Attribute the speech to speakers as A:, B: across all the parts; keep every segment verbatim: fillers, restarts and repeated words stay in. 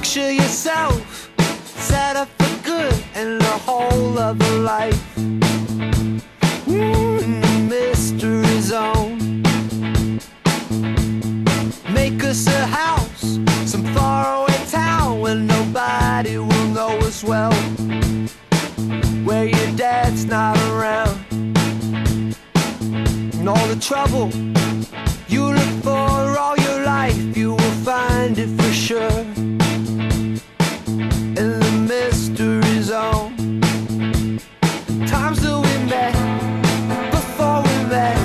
A: Picture yourself set up for good and a whole other life. Mm, in the mystery zone. Make us a house, some faraway town where nobody will know us well, where your dad's not around. And all the trouble you look for all your life, you will find it for sure in the mystery zone. Times that we met, before we met,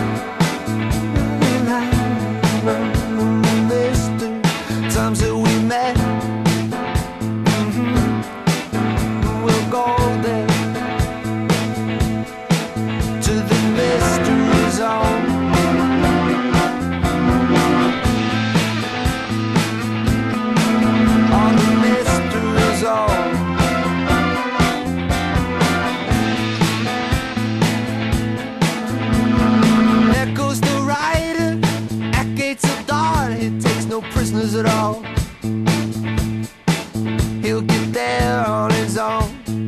A: mystery. Times that we met, mm-hmm. We'll go there to the mystery zone. On the mystery zone. There goes the rider at gates of dawn. He takes no prisoners at all. He'll get there on his own.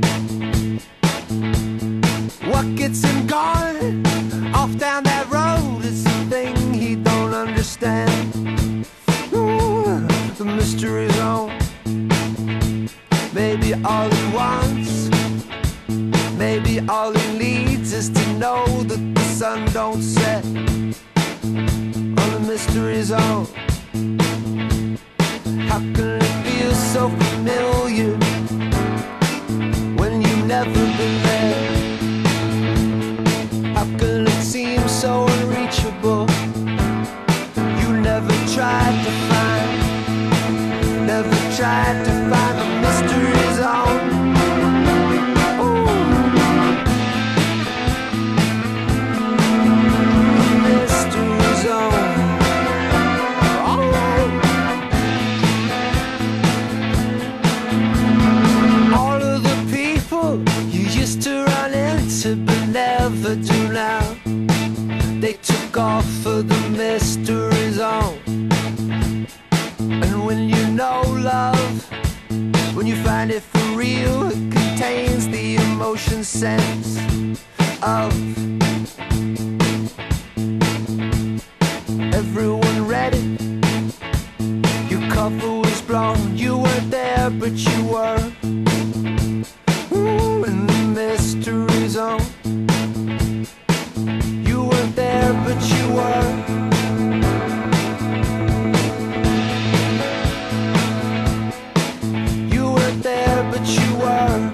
A: What gets him going off down that road is the thing he don't understand. Ooh, the mystery zone. Maybe all he wants, maybe all he needs is to know that the sun don't set on the mystery zone. How can it feel so familiar when you've never been there? How can it seem so unreachable? You never tried to find, never tried to find the mystery zone. Ooh. Mystery zone. Alright. All of the people you used to run into but never do now, they took off for the mystery zone. And when you know love, when you find it for real, it contains the emotion sense of everyone read it. Your cover was blown, you weren't there but you were. Ooh, in the mystery zone. You weren't there but you were. There, but you were.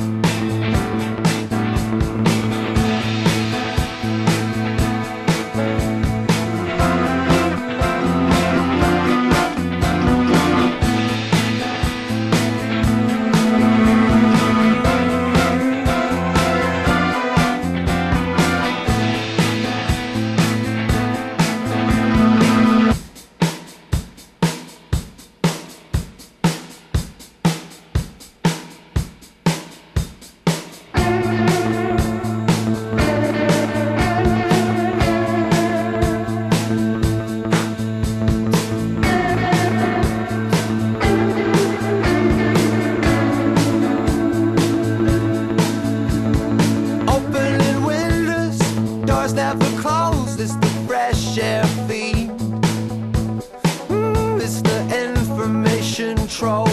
A: Never closed, it's the fresh air feed. Mm, it's the information trove.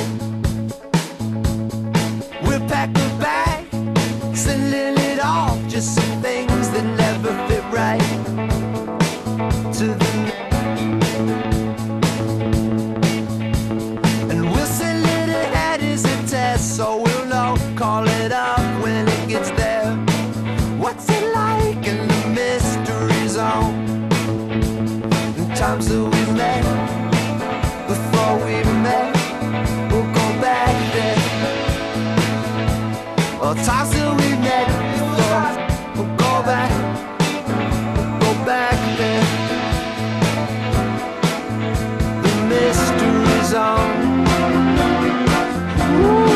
A: We'll pack a bag, sending it off, just some things that never fit right to the and we'll send it ahead as a test, so we'll know, call it up when it gets there. What's it like in the mystery zone? The times that we met, before we met, we'll go back there. Well, times that we met before, we'll go back, we'll go back there. The mystery zone. Ooh.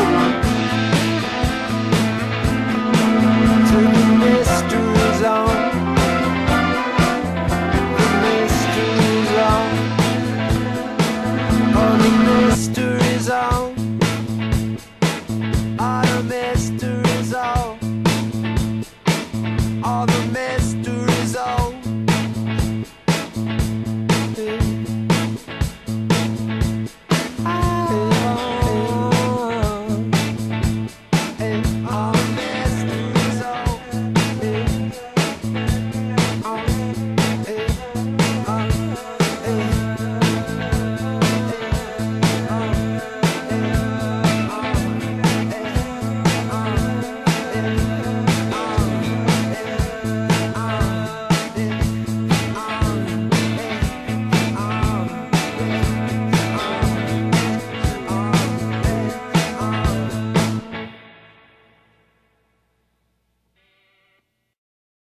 A: To the mystery zone. The mystery zone. Oh, the mystery zone. mystery.